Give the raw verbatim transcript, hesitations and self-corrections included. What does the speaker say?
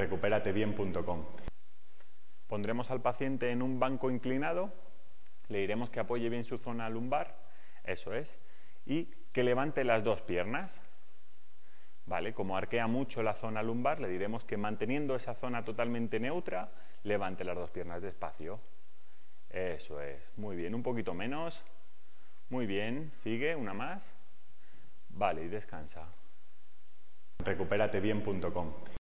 recupérate bien punto com. Pondremos al paciente en un banco inclinado, le diremos que apoye bien su zona lumbar, eso es, y que levante las dos piernas. Vale, como arquea mucho la zona lumbar, le diremos que manteniendo esa zona totalmente neutra, levante las dos piernas despacio. Eso es, muy bien, un poquito menos, muy bien, sigue, una más, vale, y descansa. recupérate bien punto com.